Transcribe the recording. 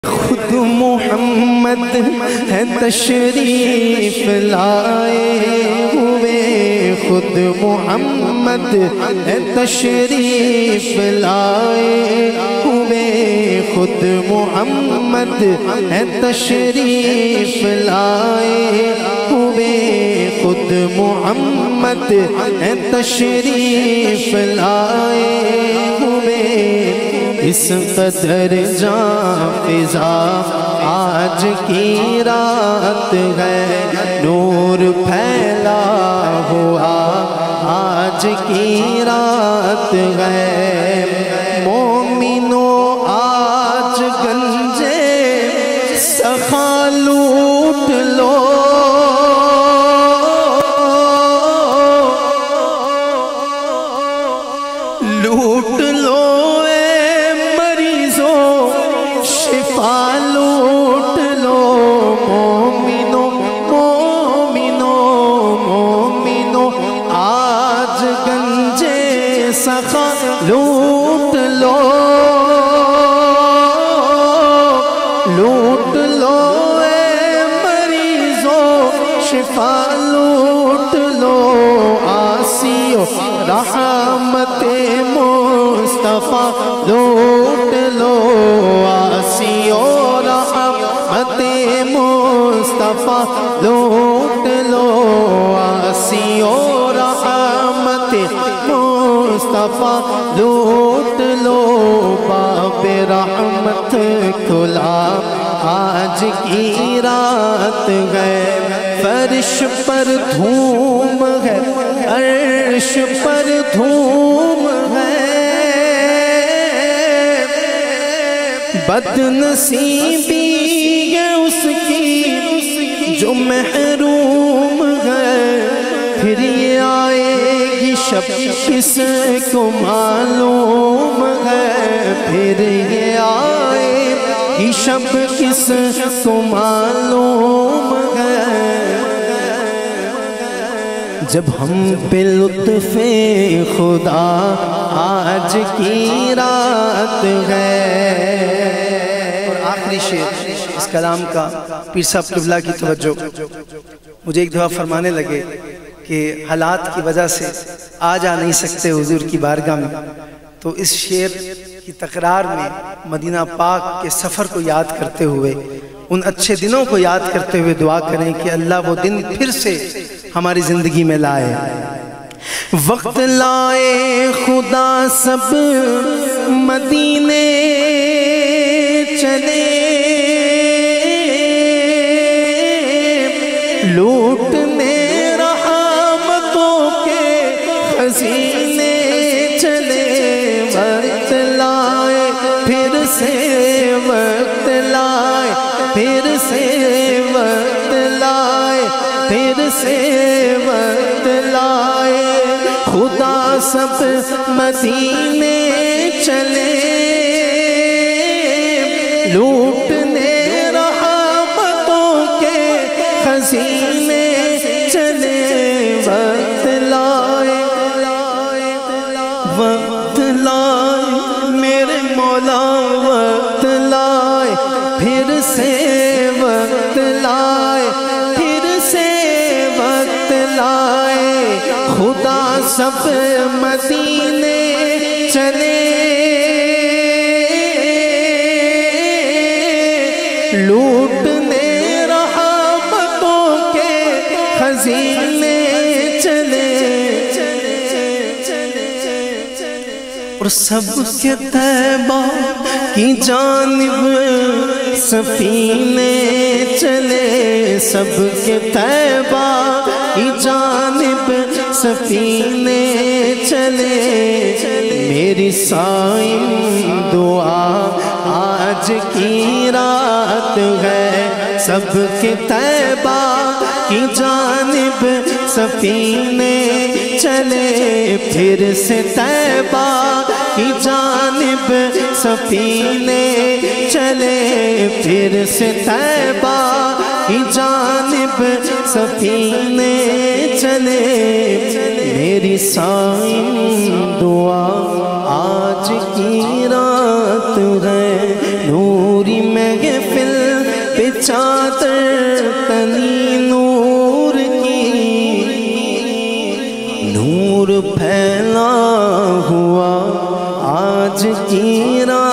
خود محمد ہے تشریف لائے ہوئے، خود محمد ہے تشریف لائے ہوئے، خود محمد ہے تشریف لائے ہوئے، خود محمد ہے تشریف لائے ہوئے۔ اس قدر جاں فضا آج کی رات ہے، نور پھیلا ہوا آج کی رات ہے۔ مومنوں آج گنجے سخا لوٹ لو، لوٹ لو لوٹ لو، مومنوں مومنوں مومنوں آج گنجے سخا لوٹ لو، لوٹ لو اے مریضوں شفا لوٹ لو۔ آسیو رحمت مصطفیٰ لوٹ لو، آسیو رحمت مصطفیٰ لوٹ لو، آسیو رحمت مصطفیٰ لوٹ لو۔ باب رحمت کھلا آج کی رات ہے، فرش پر دھوم ہے، عرش پر دھوم ہے، بد نصیبی ہے اس کی جو محروم ہے، پھر یہ آئے گی شب کس کو معلوم ہے، پھر یہ آئے گی شب کس کو معلوم ہے۔ جب ہم پہ لطف خدا آج کی رات ہے۔ اور آخری شعر اس کلام کا پیر صاحب قبلہ کی توجہ، مجھے ایک دفعہ فرمانے لگے کہ حالات کی وجہ سے آ جا نہیں سکتے حضور کی بارگاہ میں، تو اس شعر کی تکرار میں مدینہ پاک کے سفر کو یاد کرتے ہوئے، ان اچھے دنوں کو یاد کرتے ہوئے دعا کریں کہ اللہ وہ دن پھر سے ہماری زندگی میں لائے۔ وقت لائے خدا سب مدینے چلے، لوٹنے رحمتوں کے خزینے چلے۔ وقت لائے پھر سے، وقت لائے پھر سے، وقت لائے پھر سے، وقت لائے خدا سب مدینے چلے، لوٹنے رحمتوں کے خزینے چلے۔ وقت لائے وقت لائے میرے مولا، وقت لائے پھر سے، وقت لائے پھر سے، وقت لائے خدا سب مدینے چلے، لوٹنے رحمتوں کے خزینے چلے۔ اور سب کے طیبہ کی جانب سفینے چلے، سب کے طیبہ کی جانب سفینے چلے۔ میری صائم دعا آج کی رات ہے، سب کے طیبہ کی جانب سفینے چلے، پھر سے طیبہ کی جانب سفینے چلے، پھر سے طیبہ کی جانب سفینے چلے۔ میری صائم دعا آج کی رات ہے، نوری میں چادر تنی نور کی، نور پھیلا ہوا آج کی رات